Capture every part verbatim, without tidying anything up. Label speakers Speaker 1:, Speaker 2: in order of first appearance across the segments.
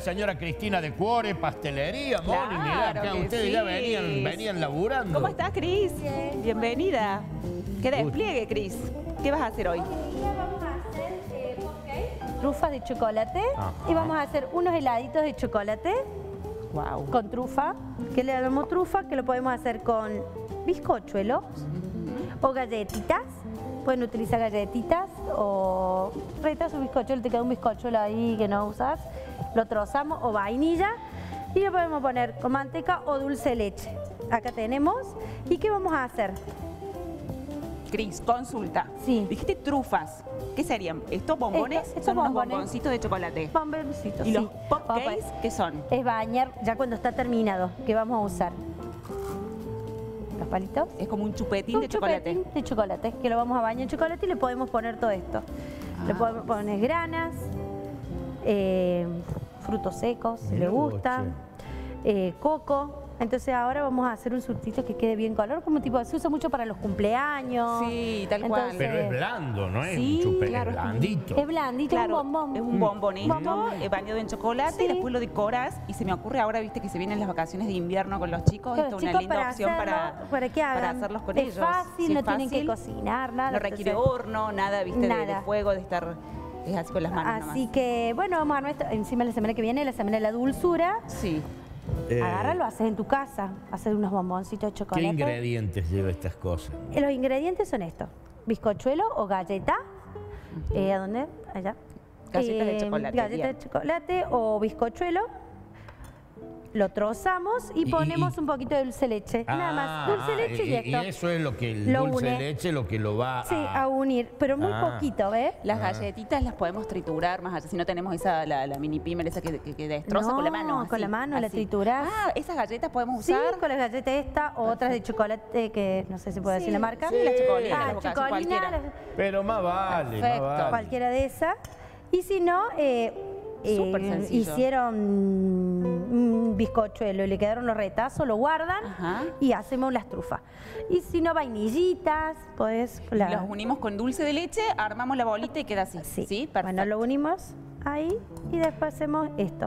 Speaker 1: Señora Cristina de Cuore, pastelería,
Speaker 2: Claro
Speaker 1: Moni, mirá, acá
Speaker 2: que
Speaker 1: ustedes
Speaker 2: sí.
Speaker 1: ya venían, venían laburando.
Speaker 2: ¿Cómo estás, Cris?
Speaker 3: Bien.
Speaker 2: Bienvenida. Qué despliegue, Cris. ¿Qué vas a hacer hoy?
Speaker 3: Vamos a hacer eh, cupcake, trufas de chocolate.
Speaker 1: Ajá.
Speaker 3: Y vamos a hacer unos heladitos de chocolate
Speaker 2: Wow.
Speaker 3: con trufa. Que le damos trufa, que lo podemos hacer con bizcochuelos o galletitas. Pueden utilizar galletitas o retas o bizcochuelo. Te queda un bizcochuelo ahí que no usas. Lo trozamos o vainilla. Y le podemos poner con manteca o dulce de leche. Acá tenemos. ¿Y qué vamos a hacer?
Speaker 2: Cris, consulta.
Speaker 3: Sí.
Speaker 2: Dijiste trufas. ¿Qué serían? ¿Estos bombones?
Speaker 3: Estos- estos
Speaker 2: Son unos
Speaker 3: bombones.
Speaker 2: bomboncitos de chocolate.
Speaker 3: Bomboncitos,
Speaker 2: ¿Y los
Speaker 3: sí.
Speaker 2: popcakes qué son?
Speaker 3: Es bañar ya cuando está terminado, que vamos a usar. Los palitos.
Speaker 2: Es como un chupetín
Speaker 3: Un
Speaker 2: de chocolate.
Speaker 3: chupetín de chocolate, que lo vamos a bañar en chocolate y le podemos poner todo esto. Le
Speaker 2: Ah.
Speaker 3: podemos poner granas, eh, frutos secos, si le
Speaker 1: Mirá vos,
Speaker 3: gusta, eh, coco. Entonces ahora vamos a hacer un surtito que quede bien color, como tipo, se usa mucho para los cumpleaños.
Speaker 2: Sí, tal cual.
Speaker 3: Entonces,
Speaker 1: Pero es blando, ¿no es
Speaker 2: Sí,
Speaker 1: un chupe,
Speaker 2: claro.
Speaker 1: es blandito.
Speaker 3: Es blandito,
Speaker 2: Claro,
Speaker 3: un bombón.
Speaker 2: es un bombonito
Speaker 3: Bombón.
Speaker 2: eh, bañado en chocolate
Speaker 3: Sí.
Speaker 2: y después lo decoras. Y se me ocurre ahora, viste, que se vienen las vacaciones de invierno con los chicos.
Speaker 3: Con
Speaker 2: Esto
Speaker 3: los
Speaker 2: es una
Speaker 3: chicos
Speaker 2: linda
Speaker 3: para
Speaker 2: opción
Speaker 3: hacerlo,
Speaker 2: para,
Speaker 3: para que hagan.
Speaker 2: para hacerlos con
Speaker 3: es
Speaker 2: ellos.
Speaker 3: fácil,
Speaker 2: Sí,
Speaker 3: no
Speaker 2: es
Speaker 3: tienen que
Speaker 2: fácil,
Speaker 3: cocinar, nada.
Speaker 2: No requiere
Speaker 3: entonces-
Speaker 2: horno, nada, viste, de- De,
Speaker 3: Nada.
Speaker 2: fuego, de estar es así con las manos
Speaker 3: Así
Speaker 2: nomás.
Speaker 3: que, bueno, vamos a armar esto encima la semana que viene, la semana de la dulzura.
Speaker 2: Sí.
Speaker 1: Eh,
Speaker 3: Agárralo, haces en tu casa, hacer unos bomboncitos de
Speaker 1: ¿Qué
Speaker 3: chocolate.
Speaker 1: ingredientes lleva estas cosas?
Speaker 3: Eh, Los ingredientes son estos: bizcochuelo o galleta. Eh, ¿A dónde? Allá.
Speaker 2: Galletas de
Speaker 3: Eh,
Speaker 2: chocolate,
Speaker 3: Galletas
Speaker 2: bien.
Speaker 3: de chocolate o bizcochuelo. Lo trozamos y,
Speaker 1: Y-
Speaker 3: ponemos
Speaker 1: y-
Speaker 3: un poquito de dulce de leche. Nada más, dulce de
Speaker 1: ah,
Speaker 3: leche y,
Speaker 1: y,
Speaker 3: esto.
Speaker 1: y eso es lo que el
Speaker 3: Lo
Speaker 1: dulce de
Speaker 3: une.
Speaker 1: leche lo que lo va
Speaker 3: Sí,
Speaker 1: a...
Speaker 3: a unir, pero muy
Speaker 1: Ah.
Speaker 3: poquito, ¿ves?
Speaker 2: Las
Speaker 1: Ah.
Speaker 2: galletitas las podemos triturar más allá, si no tenemos esa, la, la mini pimer esa que, que, que destroza
Speaker 3: No,
Speaker 2: con la mano.
Speaker 3: con
Speaker 2: así,
Speaker 3: la mano la
Speaker 2: así.
Speaker 3: triturás.
Speaker 2: Ah, esas galletas podemos
Speaker 3: Sí,
Speaker 2: usar.
Speaker 3: con las galletas esta o otras de chocolate que no sé si puedo
Speaker 2: Sí,
Speaker 3: decir la marca.
Speaker 2: sí, las chocolinas,
Speaker 3: Ah,
Speaker 2: las Boca,
Speaker 3: chocolina,
Speaker 2: cualquiera.
Speaker 3: las-
Speaker 1: Pero más vale,
Speaker 2: Perfecto.
Speaker 1: más vale.
Speaker 3: cualquiera de esas. Y si no, eh, eh,
Speaker 2: Súper sencillo.
Speaker 3: hicieron un bizcochuelo y le quedaron los retazos, lo guardan
Speaker 2: Ajá.
Speaker 3: y hacemos las trufas. Y si no, vainillitas, pues... la-
Speaker 2: Los unimos con dulce de leche, armamos la bolita y queda así.
Speaker 3: Sí,
Speaker 2: Sí, perfecto.
Speaker 3: bueno, lo unimos ahí y después hacemos esto.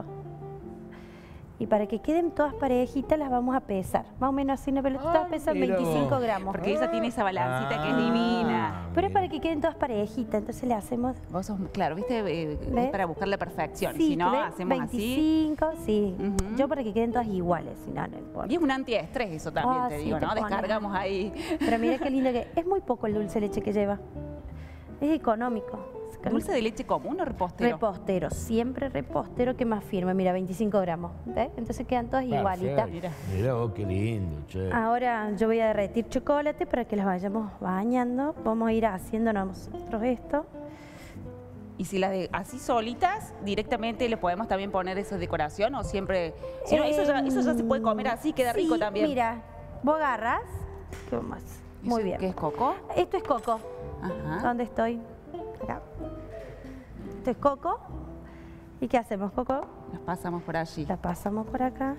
Speaker 3: Y para que queden todas parejitas las vamos a pesar. Más o menos así, una pelota todas pesan
Speaker 1: mira
Speaker 3: veinticinco
Speaker 1: vos.
Speaker 3: gramos.
Speaker 2: Porque ella tiene esa balancita que es
Speaker 1: Ah.
Speaker 2: divina.
Speaker 3: Pero es para que queden todas parejitas, entonces le hacemos...
Speaker 2: Vos sos, claro, viste, eh, es
Speaker 3: ¿Ves?
Speaker 2: para buscar la perfección.
Speaker 3: Sí,
Speaker 2: Si no,
Speaker 3: ¿ves?
Speaker 2: hacemos así.
Speaker 3: veinticinco, sí.
Speaker 2: Ujú.
Speaker 3: Yo para que queden todas iguales, si no, no importa.
Speaker 2: Y es un antiestrés eso también,
Speaker 3: Ah,
Speaker 2: te
Speaker 3: sí,
Speaker 2: digo,
Speaker 3: te
Speaker 2: ¿no?
Speaker 3: pone-
Speaker 2: Descargamos ahí.
Speaker 3: Pero mira qué lindo que es muy poco el dulce de leche que lleva. Es económico.
Speaker 2: ¿Dulce de leche común o repostero?
Speaker 3: Repostero, siempre repostero que más firme. Mira, veinticinco gramos. ¿Ves? Entonces quedan todas igualitas.
Speaker 2: Mira.
Speaker 1: Mira vos, qué lindo, che.
Speaker 3: Ahora yo voy a derretir chocolate para que las vayamos bañando. Vamos a ir haciendo nosotros esto.
Speaker 2: Y si las de así solitas, directamente le podemos también poner eso de decoración o siempre... Si no, eso, ya, eso ya se puede comer así, queda
Speaker 3: Sí,
Speaker 2: rico también.
Speaker 3: Mira, vos agarras. ¿Qué más? Muy
Speaker 2: ¿Eso
Speaker 3: bien.
Speaker 2: ¿Qué es coco?
Speaker 3: Esto es coco.
Speaker 2: Ajá.
Speaker 3: ¿Dónde estoy? Acá. Esto es coco. ¿Y qué hacemos, coco?
Speaker 2: Las pasamos por allí.
Speaker 3: La pasamos por acá.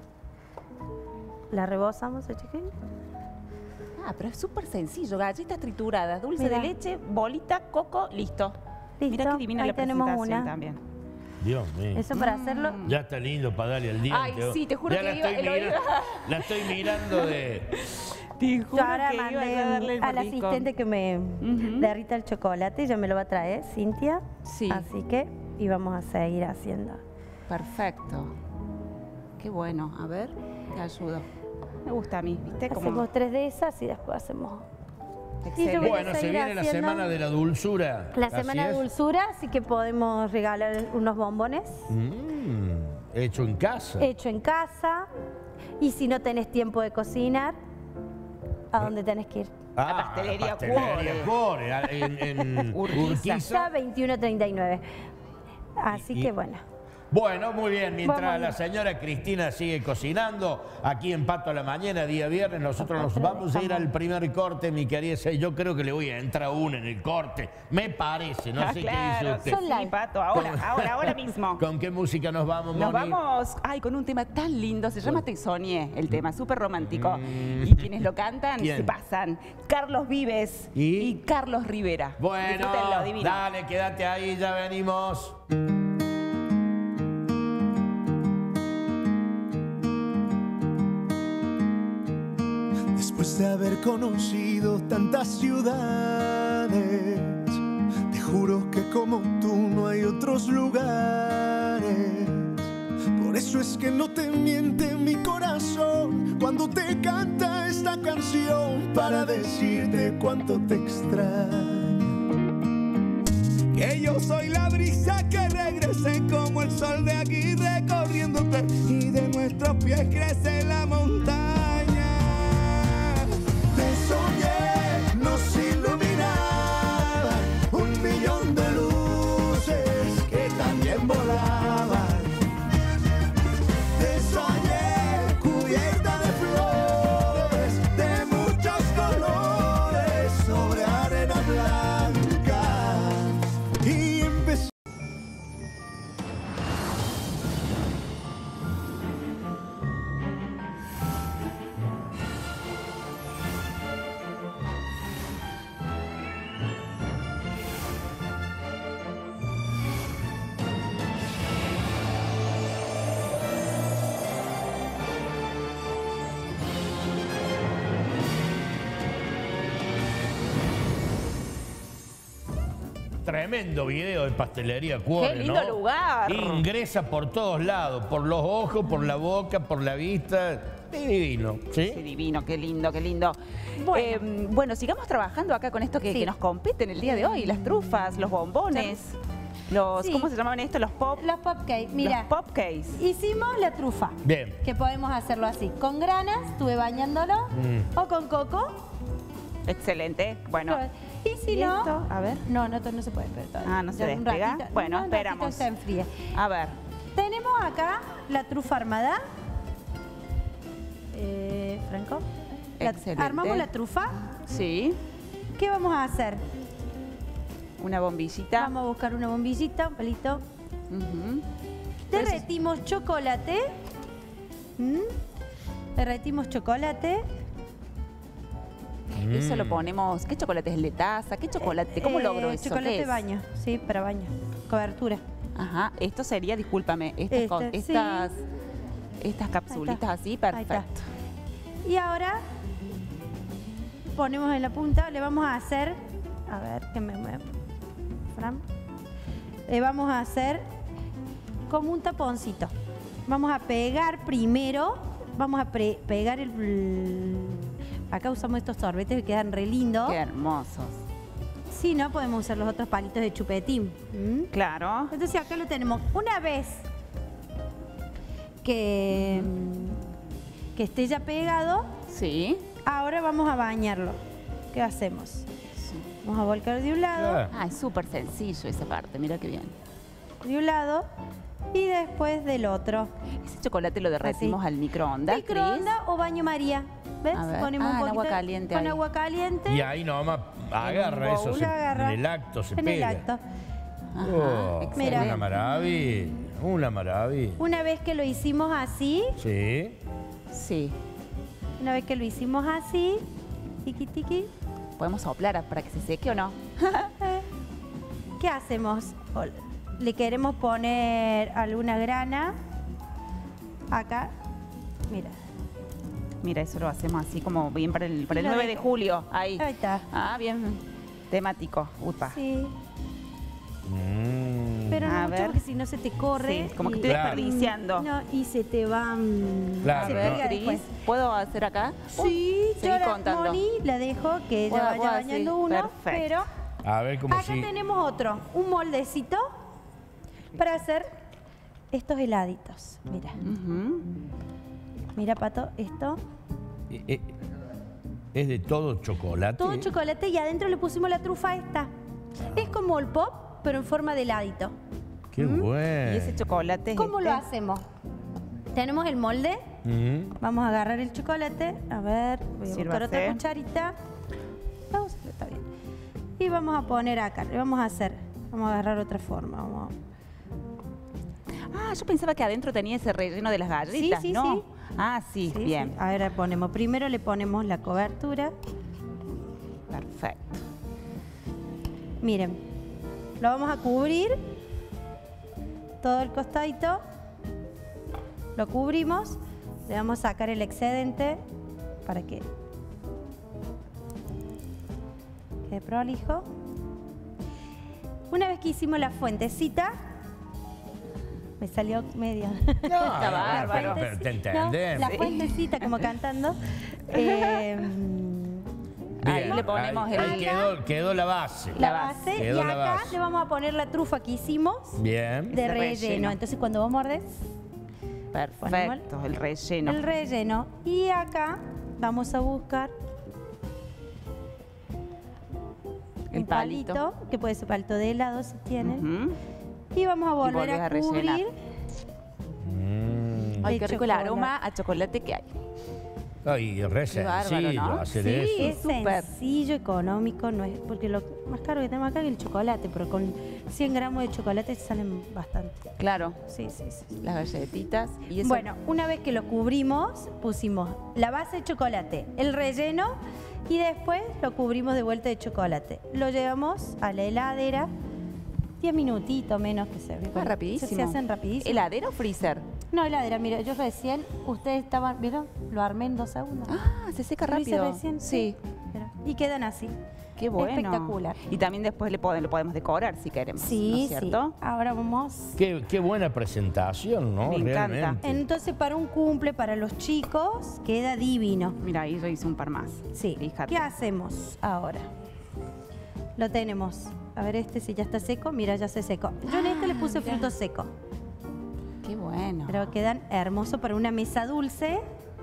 Speaker 3: La rebozamos, ¿eh, chiqui?
Speaker 2: Ah, pero es súper sencillo. Galletas trituradas, dulce
Speaker 3: Mira.
Speaker 2: de leche, bolita, coco, listo.
Speaker 3: Listo,
Speaker 2: Mira qué divina
Speaker 3: ahí
Speaker 2: la
Speaker 3: tenemos
Speaker 2: presentación
Speaker 3: una.
Speaker 2: también.
Speaker 1: Dios mío.
Speaker 3: Eso para hacerlo.
Speaker 1: Ya está lindo para darle al diente.
Speaker 2: Ay, sí, te juro
Speaker 1: Ya
Speaker 2: que
Speaker 1: la
Speaker 2: iba-
Speaker 1: estoy
Speaker 2: lo
Speaker 1: mira-
Speaker 2: iba-
Speaker 1: La estoy mirando de...
Speaker 2: Te
Speaker 3: Yo ahora mandé al
Speaker 2: al
Speaker 3: asistente que me
Speaker 2: Ujú.
Speaker 3: derrita el chocolate, ya me lo va a traer, Cintia.
Speaker 2: Sí.
Speaker 3: Así que, y vamos a seguir haciendo.
Speaker 2: Perfecto. Qué bueno. A ver, te ayudo. Me gusta a mí, ¿viste? Como
Speaker 3: Hacemos tres de esas y después hacemos y yo
Speaker 2: excelente.
Speaker 3: voy a
Speaker 1: Bueno, se
Speaker 3: seguir
Speaker 1: viene la
Speaker 3: haciendo
Speaker 1: semana de la dulzura.
Speaker 3: la
Speaker 1: ¿Así
Speaker 3: semana de
Speaker 1: es?
Speaker 3: dulzura, así que podemos regalar unos bombones
Speaker 1: Mm, hecho en casa.
Speaker 3: hecho en casa. Y si no tenés tiempo de cocinar, ¿a dónde tenés que ir?
Speaker 1: Ah,
Speaker 2: La pastelería
Speaker 1: pastelería Cuore, a- en, en
Speaker 2: Urquiza.
Speaker 1: Urquiza.
Speaker 3: Está veintiuno treinta y nueve. Así
Speaker 1: Y-
Speaker 3: que bueno.
Speaker 1: Bueno, muy bien. Mientras
Speaker 3: Vamos.
Speaker 1: la señora Cristina sigue cocinando, aquí en Pato a la Mañana, día viernes, nosotros nos vamos a ir al primer corte, mi querida. Yo creo que le voy a entrar una en el corte. Me parece, no
Speaker 2: Ah,
Speaker 1: sé
Speaker 2: claro,
Speaker 1: qué dice usted.
Speaker 3: Son
Speaker 2: sí,
Speaker 3: live.
Speaker 2: Pato, ahora,
Speaker 1: Con-
Speaker 2: ahora, ahora mismo.
Speaker 1: ¿Con qué música nos vamos,
Speaker 2: Nos
Speaker 1: Moni?
Speaker 2: vamos, ay, con un tema tan lindo, se llama Te Soñé, el tema, súper romántico.
Speaker 1: Mm.
Speaker 2: Y quienes lo cantan
Speaker 1: ¿Quién?
Speaker 2: se pasan. Carlos Vives
Speaker 1: ¿Y?
Speaker 2: y, Carlos Rivera.
Speaker 1: Bueno,
Speaker 2: Disfrútenlo, divino.
Speaker 1: dale, quédate ahí, ya venimos.
Speaker 4: Después de haber conocido tantas ciudades, te juro que como tú no hay otros lugares. Por eso es que no te miente mi corazón cuando te canta esta canción para decirte cuánto te extraño. Que yo soy la brisa que regrese como el sol de aquí recorriéndote y de nuestros pies crece la montaña. Te soñé, nos iluminaban un millón de luces que también volaban. Te soñé cubierta de flores de muchos colores sobre arena blanca y empecé.
Speaker 1: Tremendo video de Pastelería Cuore,
Speaker 2: ¡Qué lindo
Speaker 1: ¿no?
Speaker 2: lugar!
Speaker 1: Ingresa por todos lados, por los ojos, por la boca, por la vista. Es divino, ¿sí?
Speaker 2: Sí, divino, qué lindo, qué lindo.
Speaker 3: Bueno.
Speaker 2: Eh, bueno, sigamos trabajando acá con esto que,
Speaker 3: Sí.
Speaker 2: que nos compete en el día de hoy. Las trufas, los bombones, los,
Speaker 3: Sí.
Speaker 2: ¿cómo se llamaban estos? Los pop,
Speaker 3: Los popcakes, mira.
Speaker 2: los popcakes.
Speaker 3: Hicimos la trufa.
Speaker 1: Bien.
Speaker 3: Que podemos hacerlo así. Con granas, estuve bañándolo.
Speaker 1: Mm.
Speaker 3: O con coco.
Speaker 2: Excelente. Bueno.
Speaker 3: Y si
Speaker 2: ¿Y
Speaker 3: no.
Speaker 2: esto? A ver.
Speaker 3: No, no, esto no se puede pero todavía.
Speaker 2: Ah, no se
Speaker 3: Ya un
Speaker 2: despega.
Speaker 3: ratito-
Speaker 2: Bueno,
Speaker 3: no, un ratito
Speaker 2: esperamos.
Speaker 3: se enfríe.
Speaker 2: A ver.
Speaker 3: Tenemos acá la trufa armada. Eh, Franco. La-
Speaker 2: Excelente.
Speaker 3: armamos la trufa.
Speaker 2: Sí.
Speaker 3: ¿Qué vamos a hacer?
Speaker 2: Una bombillita.
Speaker 3: Vamos a buscar una bombillita, un palito.
Speaker 2: Ujú.
Speaker 3: Derretimos chocolate. ¿Mm? Derretimos chocolate.
Speaker 2: Eso
Speaker 1: Mm.
Speaker 2: lo ponemos. ¿Qué chocolate es el de taza? ¿Qué chocolate? ¿Cómo
Speaker 3: Eh,
Speaker 2: logro eso?
Speaker 3: Chocolate
Speaker 2: ¿Qué
Speaker 3: de
Speaker 2: es?
Speaker 3: baño, sí, para baño. Cobertura.
Speaker 2: Ajá. Esto sería, discúlpame, estas,
Speaker 3: Este,
Speaker 2: co-
Speaker 3: sí.
Speaker 2: estas, estas capsulitas así,
Speaker 3: Ahí está.
Speaker 2: perfecto.
Speaker 3: Y ahora ponemos en la punta, le vamos a hacer, a ver, que me mueva, Fran. Le vamos a hacer como un taponcito. Vamos a pegar primero, vamos a pre- pegar el... Acá usamos estos sorbetes que quedan re lindos.
Speaker 2: Qué hermosos.
Speaker 3: Si no, podemos usar los otros palitos de chupetín. ¿Mm?
Speaker 2: Claro.
Speaker 3: Entonces acá lo tenemos. Una vez que, que esté ya pegado,
Speaker 2: Sí.
Speaker 3: ahora vamos a bañarlo. ¿Qué hacemos? Vamos a volcar de un lado,
Speaker 1: Claro.
Speaker 2: Ah, es súper sencillo esa parte, mira qué bien.
Speaker 3: de un lado y después del otro.
Speaker 2: Ese chocolate lo derretimos
Speaker 3: Así.
Speaker 2: al microondas, Cris.
Speaker 3: Microondas o baño María. ¿Ves?
Speaker 2: A ver.
Speaker 3: Ponemos
Speaker 2: Ah,
Speaker 3: un
Speaker 2: en
Speaker 3: poquito
Speaker 2: agua caliente
Speaker 3: con
Speaker 2: ahí.
Speaker 3: agua caliente.
Speaker 1: Y ahí nomás agarra eso,
Speaker 3: bowl,
Speaker 1: se-
Speaker 3: agarra.
Speaker 1: en el acto se
Speaker 3: en
Speaker 1: pega.
Speaker 3: el acto.
Speaker 2: Ajá,
Speaker 1: Oh,
Speaker 2: excelente.
Speaker 1: una maravilla, una maravilla.
Speaker 3: Una vez que lo hicimos así,
Speaker 1: Sí.
Speaker 2: Sí.
Speaker 3: una vez que lo hicimos así, tiqui tiqui,
Speaker 2: ¿Podemos soplar para que se seque o no?
Speaker 3: ¿qué hacemos? O- Le queremos poner alguna grana acá. Mira,
Speaker 2: Mira, eso lo hacemos así como bien para el, para el
Speaker 3: Y lo
Speaker 2: nueve de
Speaker 3: dejo.
Speaker 2: julio. Ahí.
Speaker 3: ahí está.
Speaker 2: Ah, bien temático. Upa.
Speaker 3: Sí,
Speaker 1: Mm.
Speaker 3: pero no
Speaker 2: A
Speaker 3: mucho
Speaker 2: ver.
Speaker 3: porque si no se te corre.
Speaker 2: Sí, como que
Speaker 3: y-
Speaker 2: estoy
Speaker 1: Claro.
Speaker 2: desperdiciando.
Speaker 3: No, y se te va. mm,
Speaker 1: Claro,
Speaker 3: se
Speaker 1: ¿no?
Speaker 3: pega
Speaker 2: Cris,
Speaker 3: después.
Speaker 2: ¿puedo hacer acá?
Speaker 3: Sí,
Speaker 2: Seguí
Speaker 3: yo la
Speaker 2: contando.
Speaker 3: Moni la dejo que ella
Speaker 2: Puedo-
Speaker 3: vaya
Speaker 2: puedo
Speaker 3: bañando
Speaker 2: así,
Speaker 3: uno,
Speaker 2: perfecto.
Speaker 3: pero
Speaker 1: A ver cómo
Speaker 3: acá
Speaker 1: si...
Speaker 3: tenemos otro, un moldecito para hacer estos heladitos. Mira,
Speaker 2: Ujú.
Speaker 3: mira Pato, esto,
Speaker 1: Eh, eh, ¿Es de todo chocolate?
Speaker 3: todo chocolate y adentro le pusimos la trufa esta. Es como el pop, pero en forma de heladito.
Speaker 1: Qué bueno.
Speaker 2: Y ese chocolate es
Speaker 3: ¿Cómo lo
Speaker 2: este.
Speaker 3: hacemos? Tenemos el molde,
Speaker 1: Mm.
Speaker 3: vamos a agarrar el chocolate, a ver, voy a buscar otra
Speaker 2: Sírvase.
Speaker 3: cucharita. Vamos, está bien. Y vamos a poner acá, le vamos a hacer, vamos a agarrar otra forma. Vamos a-
Speaker 2: Ah, yo pensaba que adentro tenía ese relleno de las galletitas,
Speaker 3: Sí, sí,
Speaker 2: ¿no?
Speaker 3: sí.
Speaker 2: Ah, sí,
Speaker 3: Sí,
Speaker 2: bien.
Speaker 3: sí. Ahora ponemos, primero le ponemos la cobertura.
Speaker 2: Perfecto.
Speaker 3: Miren, lo vamos a cubrir, todo el costadito, lo cubrimos, le vamos a sacar el excedente para que quede prolijo. Una vez que hicimos la fuentecita, me salió medio.
Speaker 1: No,
Speaker 2: Está bárbaro.
Speaker 1: pero, pero te
Speaker 3: No,
Speaker 1: entendemos.
Speaker 3: la fuentecita, como cantando. Eh,
Speaker 2: Ahí
Speaker 1: Bien,
Speaker 2: le ponemos
Speaker 1: ahí,
Speaker 2: el-
Speaker 1: ahí quedó, quedó la base.
Speaker 3: la
Speaker 2: La
Speaker 3: base.
Speaker 1: Quedó
Speaker 3: Y
Speaker 1: la
Speaker 3: acá
Speaker 1: base.
Speaker 3: le vamos a poner la trufa que hicimos
Speaker 1: Bien.
Speaker 3: de
Speaker 2: Ese
Speaker 3: relleno.
Speaker 2: relleno.
Speaker 3: Entonces cuando vos mordes,
Speaker 2: Perfecto, el relleno.
Speaker 3: el relleno. Y acá vamos a buscar
Speaker 2: El
Speaker 3: un palito,
Speaker 2: palito.
Speaker 3: que puede ser palito de helado si tienen.
Speaker 2: Ujú.
Speaker 3: Y vamos a volver
Speaker 2: volvés
Speaker 3: a,
Speaker 2: a rellenar.
Speaker 3: cubrir.
Speaker 1: Mm.
Speaker 2: Ay,
Speaker 3: de
Speaker 2: qué rico el
Speaker 3: chocolate.
Speaker 2: aroma a chocolate que hay.
Speaker 1: Ay, re
Speaker 2: Qué bárbaro,
Speaker 1: sencillo
Speaker 2: ¿no?
Speaker 1: hacer
Speaker 3: Sí,
Speaker 1: eso.
Speaker 3: es
Speaker 2: Súper.
Speaker 3: sencillo, económico, no es porque lo más caro que tenemos acá es el chocolate, pero con cien gramos de chocolate salen bastante.
Speaker 2: Claro,
Speaker 3: Sí, sí, sí.
Speaker 2: las galletitas. Y eso,
Speaker 3: Bueno, una vez que lo cubrimos, pusimos la base de chocolate, el relleno y después lo cubrimos de vuelta de chocolate. Lo llevamos a la heladera, diez minutitos menos que se
Speaker 2: Ah, rapidísimo.
Speaker 3: Se, se hacen rapidísimo.
Speaker 2: ¿Heladera o freezer?
Speaker 3: No, heladera, mira, yo recién, ustedes estaban, ¿vieron? Lo armé en dos segundos.
Speaker 2: Ah, se seca
Speaker 3: Lo hice
Speaker 2: rápido.
Speaker 3: recién,
Speaker 2: Sí.
Speaker 3: Mira, y quedan así.
Speaker 2: Qué bueno.
Speaker 3: Espectacular.
Speaker 2: Y también después le podemos, lo podemos decorar si queremos.
Speaker 3: Sí,
Speaker 2: ¿no es
Speaker 3: sí.
Speaker 2: cierto?
Speaker 3: Ahora vamos.
Speaker 1: Qué, qué buena presentación, ¿no?
Speaker 2: Me encanta.
Speaker 1: Realmente.
Speaker 3: Entonces, para un cumple, para los chicos, queda divino.
Speaker 2: Mira, ahí yo hice un par más.
Speaker 3: Sí.
Speaker 2: Fíjate.
Speaker 3: ¿Qué hacemos ahora? Lo tenemos. A ver, este si ya está seco. Mira, ya se secó. Yo en este le puse
Speaker 2: Ah, mira.
Speaker 3: fruto seco.
Speaker 2: Qué bueno.
Speaker 3: Pero quedan hermosos para una mesa dulce.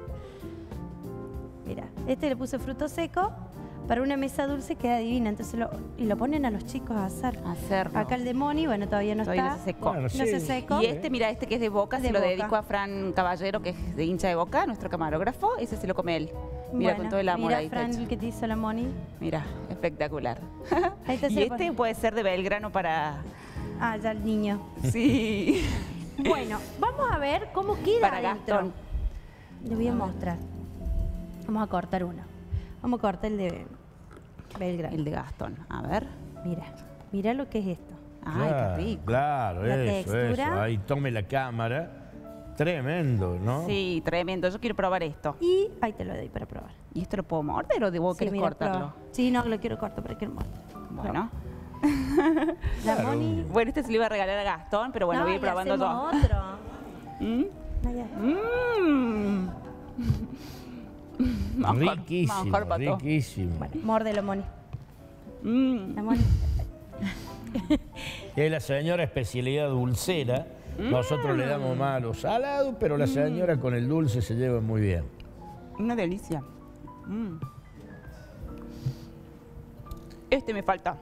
Speaker 3: Mira, este le puse fruto seco. Para una mesa dulce queda divina. Entonces lo, y lo ponen a los chicos a hacer.
Speaker 2: Hacerlo.
Speaker 3: Acá el de Moni, bueno, todavía no
Speaker 2: Todavía
Speaker 3: está.
Speaker 2: no se secó.
Speaker 1: Bueno,
Speaker 3: No
Speaker 1: sí.
Speaker 3: se secó.
Speaker 2: Y este, mira, este que es de Boca,
Speaker 3: De
Speaker 2: se lo
Speaker 3: Boca.
Speaker 2: dedico a Fran Caballero, que es de hincha de Boca, nuestro camarógrafo. Ese se lo come él. Mira,
Speaker 3: Bueno,
Speaker 2: con todo el amor
Speaker 3: mira,
Speaker 2: ahí.
Speaker 3: Fran,
Speaker 2: hecho.
Speaker 3: el que te hizo la Moni.
Speaker 2: Mira, espectacular.
Speaker 3: Ahí está, se
Speaker 2: Y
Speaker 3: lo
Speaker 2: este
Speaker 3: pone.
Speaker 2: puede ser de Belgrano para...
Speaker 3: Ah, ya el niño.
Speaker 2: Sí.
Speaker 3: Bueno, vamos a ver cómo queda
Speaker 2: Para
Speaker 3: adentro.
Speaker 2: Gastón.
Speaker 3: Les voy a mostrar. Vamos a cortar uno. Vamos a cortar el de Belgrano.
Speaker 2: El de Gastón. A ver.
Speaker 3: Mira, mira lo que es esto.
Speaker 2: Ay,
Speaker 1: Claro,
Speaker 2: qué rico.
Speaker 1: Claro,
Speaker 3: La
Speaker 1: eso,
Speaker 3: textura.
Speaker 1: eso. Ahí tome la cámara. Tremendo, ¿no?
Speaker 2: Sí, tremendo. Yo quiero probar esto.
Speaker 3: Y ahí te lo doy para probar.
Speaker 2: ¿Y esto lo puedo morder o debo
Speaker 3: Sí,
Speaker 2: querés
Speaker 3: mira,
Speaker 2: cortarlo?
Speaker 3: prueba. Sí, no, lo quiero cortar para que no muerda.
Speaker 2: Bueno.
Speaker 3: La
Speaker 1: Claro.
Speaker 3: Moni.
Speaker 2: Bueno, este se lo iba a regalar a Gastón, pero bueno,
Speaker 3: No,
Speaker 2: voy a ir
Speaker 3: y
Speaker 2: probando yo.
Speaker 3: hacemos otro.
Speaker 2: ¿Mm?
Speaker 3: Ahí está.
Speaker 2: Mm. Manjar-
Speaker 1: Riquísimo,
Speaker 2: manjar para todos.
Speaker 1: riquísimo.
Speaker 3: Bueno, mórdelo, Moni.
Speaker 2: Mm.
Speaker 3: La Moni.
Speaker 1: Es la señora especialidad dulcera. Nosotros le damos más a los salados, pero la señora con el dulce se lleva muy bien.
Speaker 2: Una delicia. Mm. Este me falta.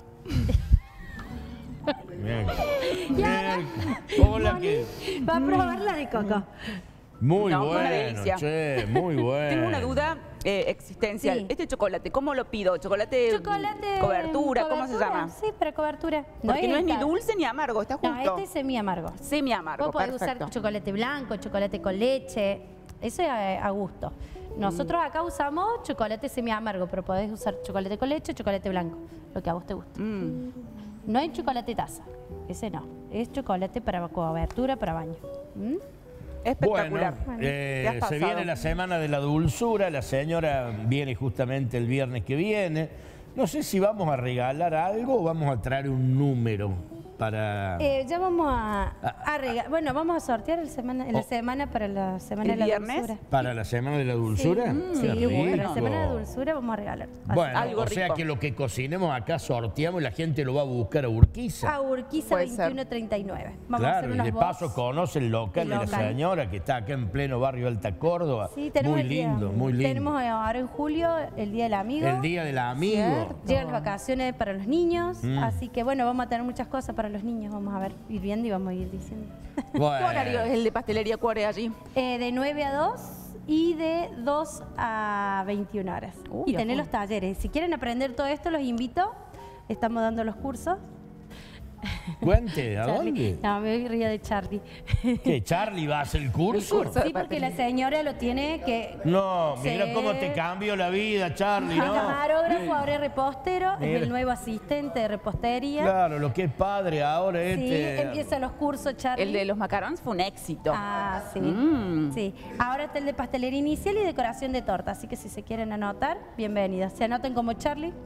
Speaker 1: Bien.
Speaker 3: Y ahora,
Speaker 1: Bien. Hola,
Speaker 3: Moni
Speaker 1: que
Speaker 3: va a probar la de coco.
Speaker 1: muy
Speaker 2: No, una
Speaker 1: bueno,
Speaker 2: delicia.
Speaker 1: che, muy bueno.
Speaker 2: Tengo una duda eh, existencial.
Speaker 3: Sí.
Speaker 2: Este chocolate, ¿cómo lo pido? ¿Chocolate,
Speaker 3: Chocolate.
Speaker 2: cobertura? ¿Cómo se
Speaker 3: cobertura,
Speaker 2: llama?
Speaker 3: Sí, para cobertura.
Speaker 2: Porque no es, ni
Speaker 3: esta.
Speaker 2: dulce ni amargo, está
Speaker 3: No,
Speaker 2: justo.
Speaker 3: este es semi amargo.
Speaker 2: Semi amargo,
Speaker 3: Vos podés
Speaker 2: perfecto.
Speaker 3: usar chocolate blanco, chocolate con leche. Eso es a, a gusto. Nosotros acá usamos chocolate semi amargo, pero podés usar chocolate con leche o chocolate blanco, lo que a vos te guste.
Speaker 2: Mm.
Speaker 3: No hay chocolate taza, ese no. Es chocolate para cobertura, para baño. ¿Mm?
Speaker 2: Espectacular.
Speaker 1: Bueno,
Speaker 2: Te
Speaker 1: eh,
Speaker 2: has
Speaker 1: se
Speaker 2: pasado.
Speaker 1: viene la semana de la dulzura, la señora viene justamente el viernes que viene. No sé si vamos a regalar algo o vamos a traer un número para...
Speaker 3: Eh, ya vamos a, a rega- Bueno, vamos a sortear el semana, en la
Speaker 1: Oh.
Speaker 3: semana para la semana
Speaker 2: ¿El
Speaker 3: de la
Speaker 2: viernes?
Speaker 3: dulzura.
Speaker 1: ¿Para la semana de la dulzura?
Speaker 3: Sí,
Speaker 1: Qué
Speaker 3: sí, para la
Speaker 1: rico.
Speaker 3: semana de la dulzura vamos a regalar.
Speaker 1: Bueno,
Speaker 2: Algo
Speaker 1: o sea
Speaker 2: rico.
Speaker 1: que lo que cocinemos acá sorteamos y la gente lo va a buscar a Urquiza.
Speaker 3: A Urquiza
Speaker 2: Puede ser.
Speaker 3: veintiuno treinta y nueve. Vamos a hacer
Speaker 1: Claro, y
Speaker 3: unos
Speaker 1: de
Speaker 3: box.
Speaker 1: paso conoce el local
Speaker 3: El
Speaker 1: de la
Speaker 3: local.
Speaker 1: señora que está acá en pleno barrio Alta Córdoba.
Speaker 3: Sí, tenemos
Speaker 1: muy
Speaker 3: el día-
Speaker 1: lindo, muy lindo.
Speaker 3: Tenemos ahora en julio el Día del Amigo.
Speaker 1: El día del amigo.
Speaker 2: Cierto.
Speaker 3: Llegan las vacaciones para los niños,
Speaker 1: Mm.
Speaker 3: así que bueno, vamos a tener muchas cosas para los niños. Vamos a ver, ir viendo y vamos a ir diciendo.
Speaker 1: Bueno.
Speaker 2: ¿Qué horario es el de pastelería Cuore allí?
Speaker 3: Eh, de nueve a dos y de dos a veintiuna horas.
Speaker 2: Uy,
Speaker 3: y
Speaker 2: a
Speaker 3: tener
Speaker 2: full.
Speaker 3: los talleres. Si quieren aprender todo esto, los invito. Estamos dando los cursos.
Speaker 1: Cuente, ¿a
Speaker 3: Charlie.
Speaker 1: dónde?
Speaker 3: No, me ría de Charlie.
Speaker 1: ¿Que Charlie va a hacer el curso?
Speaker 2: El curso.
Speaker 3: Sí, porque la señora lo tiene que...
Speaker 1: No, mira
Speaker 3: Sí.
Speaker 1: cómo te cambió la vida, Charlie, ¿no?
Speaker 3: Camarógrafo, ahora es repostero, es
Speaker 1: Mira.
Speaker 3: el nuevo asistente de repostería.
Speaker 1: Claro, lo que es padre ahora
Speaker 3: Sí,
Speaker 1: este.
Speaker 3: empieza los cursos, Charlie.
Speaker 2: El de los macarons fue un éxito.
Speaker 3: Ah, sí.
Speaker 2: Mm.
Speaker 3: Sí. Ahora está el de pastelería inicial y decoración de torta, así que si se quieren anotar, bienvenidos. Se anoten como Charlie.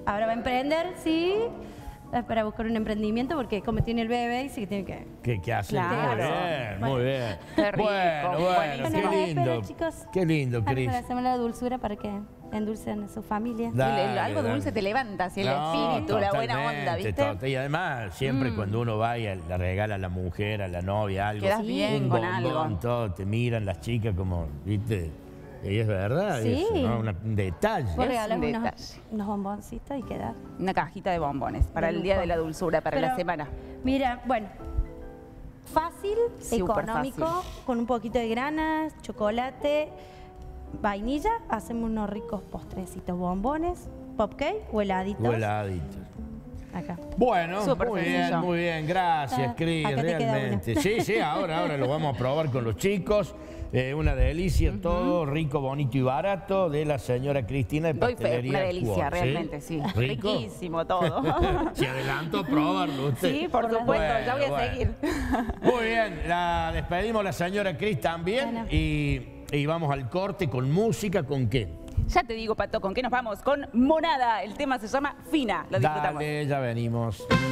Speaker 3: Ahora va a emprender, sí, es para buscar un emprendimiento porque como tiene el bebé dice que tiene que...
Speaker 1: ¿Qué, qué hace?
Speaker 2: Claro.
Speaker 1: Muy bien, muy bien.
Speaker 2: Qué rico,
Speaker 1: Bueno, bueno,
Speaker 2: buenísimo.
Speaker 1: qué
Speaker 3: Bueno,
Speaker 1: lindo.
Speaker 3: espero, chicos.
Speaker 1: Qué lindo,
Speaker 3: Algo
Speaker 1: Cris.
Speaker 3: para hacerme la dulzura para que endulcen a su familia.
Speaker 1: Dale,
Speaker 2: El- algo
Speaker 1: dale.
Speaker 2: dulce te levanta, así el
Speaker 1: No,
Speaker 2: espíritu, la buena onda,
Speaker 1: totalmente,
Speaker 2: ¿viste?
Speaker 1: tot- Y además, siempre
Speaker 2: Mm.
Speaker 1: cuando uno va y le regala a la mujer, a la novia, algo,
Speaker 2: Quedas
Speaker 1: un
Speaker 2: bien con
Speaker 1: bombón,
Speaker 2: algo.
Speaker 1: todo, te miran las chicas como, ¿viste? Y es verdad,
Speaker 3: Sí.
Speaker 1: eso, ¿no? Una- un detalle.
Speaker 3: Vos
Speaker 2: Es
Speaker 3: regalás
Speaker 2: un
Speaker 3: unos,
Speaker 2: detalle.
Speaker 3: unos bomboncitos y quedás.
Speaker 2: Una cajita de bombones para
Speaker 3: De
Speaker 2: el día
Speaker 3: lujo.
Speaker 2: de la dulzura, para
Speaker 3: Pero,
Speaker 2: la semana.
Speaker 3: Mira, bueno, fácil,
Speaker 2: Súper
Speaker 3: económico,
Speaker 2: fácil.
Speaker 3: con un poquito de granas, chocolate, vainilla. Hacemos unos ricos postrecitos, bombones, popcake o heladitos.
Speaker 1: O heladito.
Speaker 3: Acá.
Speaker 1: Bueno,
Speaker 2: Súper
Speaker 1: muy bien,
Speaker 2: sencillo.
Speaker 1: muy bien, gracias,
Speaker 3: Ah,
Speaker 1: Cris,
Speaker 3: acá te queda
Speaker 1: realmente.
Speaker 3: una.
Speaker 1: Sí, sí, ahora, ahora lo vamos a probar con los chicos. Eh, una delicia, todo rico, bonito y barato de la señora Cristina de
Speaker 2: Doy fe,
Speaker 1: Pastelería
Speaker 2: una delicia,
Speaker 1: Cuor, ¿sí?
Speaker 2: realmente, sí.
Speaker 1: ¿Rico?
Speaker 2: Riquísimo todo.
Speaker 1: Se adelantó a probarlo usted.
Speaker 2: Sí, por
Speaker 3: Por
Speaker 2: supuesto,
Speaker 1: Bueno,
Speaker 2: ya voy a
Speaker 1: bueno.
Speaker 2: seguir.
Speaker 1: Muy bien, la despedimos la señora Cris también
Speaker 3: Bueno.
Speaker 1: y, y vamos al corte con música, ¿con qué?
Speaker 2: Ya te digo, Pato, ¿con qué nos vamos? Con Monada. El tema se llama Fina. Lo disfrutamos.
Speaker 1: Dale, ya venimos.